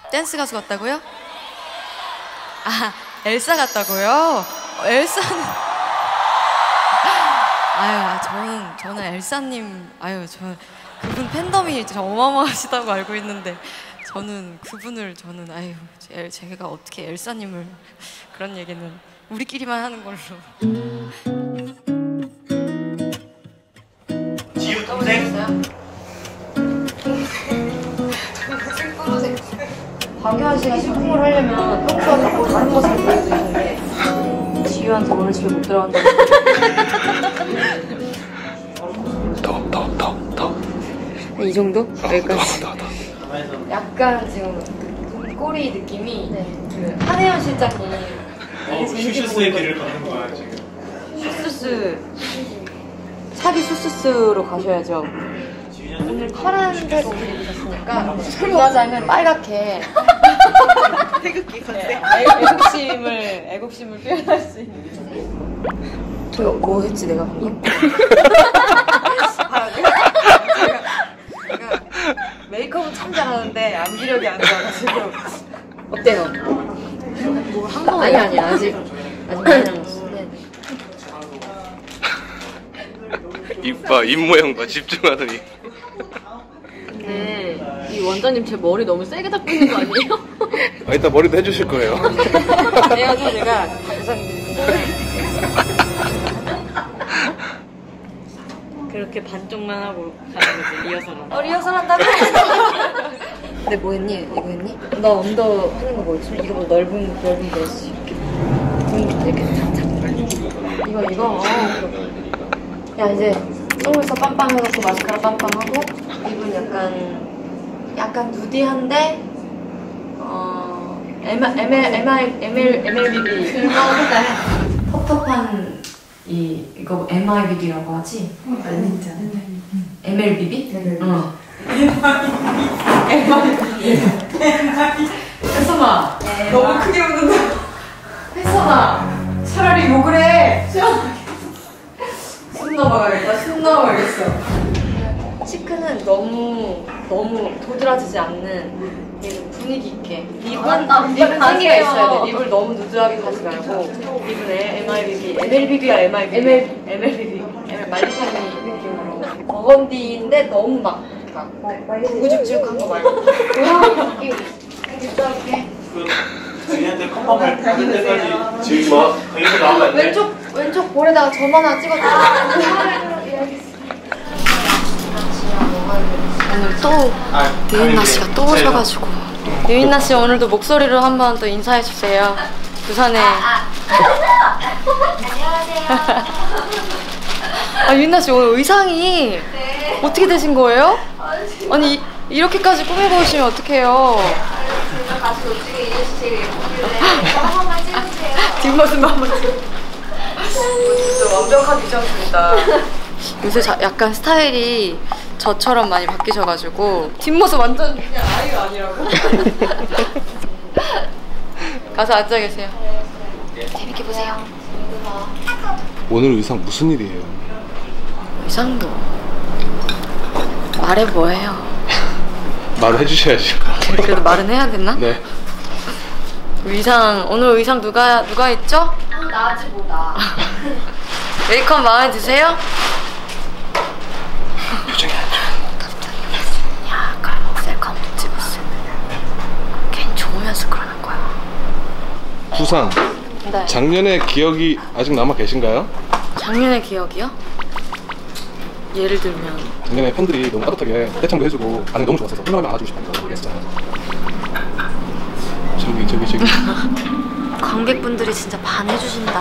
댄스 가수 같다고요? 아, 엘사 같다고요? 엘사는 아유, 저는 엘사님, 아유, 그분 팬덤이 진짜 어마어마하시다고 알고 있는데 저는 아유, 제가 어떻게 엘사님을 그런 얘기는 우리끼리만 하는 걸로. 지우 동생? 박유한 씨가 신풍을 하려면 평소와 자꾸 다른 것을 보여주시는데 지유한테 오늘 집에 못 들어간다고. 더. 이 정도? 여기까지. 더. 약간 지금 꼬리 느낌이 그 한혜연 실장님 슈슈스의 길을 걷는 거야 지금. 슈스스 차기 슈스스로 가셔야죠. 오늘 파란색 옷을 입으셨으니까 부과장은 빨갛게 태극기 컨셉 애국심을 표현할 수 있는. 저 뭐 했지 내가 방금? 제가 메이크업은 참 잘하는데 암기력이 안 좋아가지고. 어때요? 뭐 한 거 아니 아직 많이 남았어. 입 모양 봐, 집중하더니. 근데 이 원장님 제 머리 너무 세게 잡고 있는 거 아니에요? 이따 머리도 해주실 거예요. 그래가지고 제가 그렇게 반쪽만 하고 가는 거지, 리허설은. 리허설 한다고? 근데 뭐 했니? 이거 했니? 나 언더 하는 거 뭐였지? 이거 넓은 드레스 이렇게 착착 이거 야 이제 속눈썹 빵빵 해갖고 마스카라 빵빵하고 입은 약간 누디한데 MLBB 텁텁한 이거 MIBB라고 하지? 진짜 MLBB? 응. 혜선아 너무 크게 웃는다. 혜선아 차라리 욕을 해. 숨 넘어가겠어. 치크는 너무 도드라지지 않는 분위기 있게 립은 생기가 있어야 돼. 립을 너무 누드하게 하지 말고 립은 MLBB야 MLBB 말리타니 느낌으로 버건디인데 너무 막 구죽죽한 거 말고 이렇게 지희한테 컵밥을 받을 때까지 지우지 마. 거기서 나오면 안 돼. 왼쪽 볼에다가 점 하나 찍어줘. 오늘 또 유인나 씨가 또 오셔가지고 유인나 씨 오늘도 목소리로 한번 또 인사해 주세요. 부산에. 유인나 씨 오늘 의상이 어떻게 되신 거예요? 아니 이렇게까지 꾸미고 오시면 어떡해요? 같이 놓치게 이해주시게 한 번만 찍으세요. 뒷모습만 한번 찍어. 진짜 완벽하게 잊었습니다. 요새 약간 스타일이 저처럼 많이 바뀌셔가지고 뒷모습 완전 그냥 아이가 아니라고. 가서 앉아 계세요. 재밌게 보세요. 오늘 의상 무슨 일이에요? 의상도 말해 뭐해요. 말을 해주셔야죠. 그래도 말은 해야 되나? 네. 오늘 의상 누가 했죠? 나지 뭐다. 메이크업 마음에 드세요? 표정이 안 좋아. 약간 셀카 한번 찍었어요. 괜히 좋으면서 그러는 거야. 부산. 네. 작년의 기억이 아직 남아 계신가요? 작년의 기억이요? 예를 들면 작년에 팬들이 너무 따뜻하게 떼창도 해주고 반응이 너무 좋았어서 팬덤을 안아주고 싶다고 그랬었잖아요. 저기 관객분들이 진짜 반해주신다.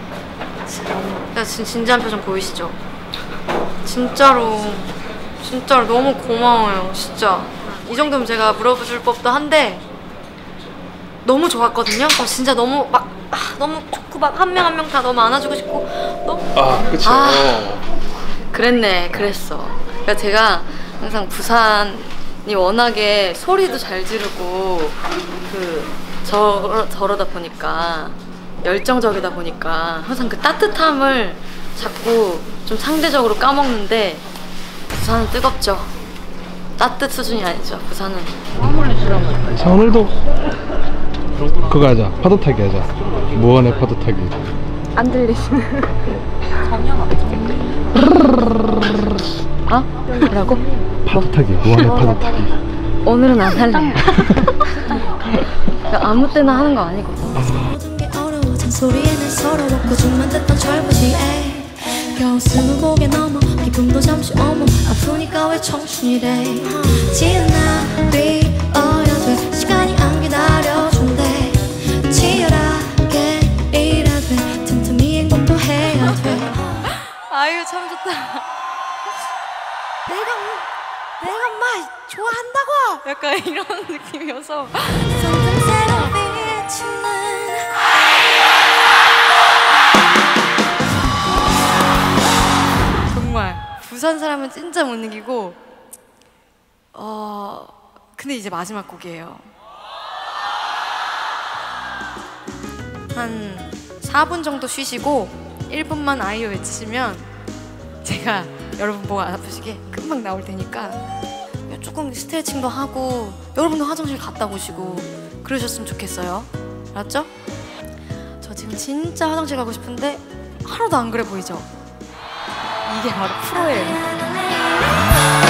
진지한 표정 보이시죠? 진짜로 너무 고마워요. 진짜 이 정도면 제가 물어볼 법도 한데 너무 좋았거든요. 진짜 너무 너무 좋고 막 한 명 한 명 다 너무 안아주고 싶고 너무 그쵸. 그랬어. 그러니까 제가 항상 부산이 워낙에 소리도 잘 지르고 저러다 보니까 열정적이다 보니까 항상 그 따뜻함을 자꾸 좀 상대적으로 까먹는데 부산은 뜨겁죠. 따뜻 수준이 아니죠. 부산은. 자, 오늘도 그거 하자. 파도 타기 하자. 무한의 파도 타기. 안 들리시는. 어? 뭐라고? 파도 타기. 무한의 파도 타기. 오늘은 안 할래요. 아무 때나 하는 거 아니거든. 모든 게 어려워 잔소리에는 서러웠고 줌만 듣던 철부지에 겨우 스무고개 넘어 기분도 잠시 어머 아프니까 왜 청춘이래 지은 나비 어여돼 시간이 안 기다려준대 치열하게 일하되 틈틈이 행복도 해야 돼 아유 참 좋다. 내가 막 좋아한다고. 약간 이런 느낌이어서. something 새로 비치는 정말 부산 사람은 진짜 못 이기고. 근데 이제 마지막 곡이에요. 한 4분 정도 쉬시고 1분만 아이유 외치시면 제가 여러분 목 안 아프시게 금방 나올 테니까 조금 스트레칭도 하고 여러분도 화장실 갔다 오시고 그러셨으면 좋겠어요. 알았죠? 저 지금 진짜 화장실 가고 싶은데 하나도 안 그래 보이죠? 이게 바로 프로예요.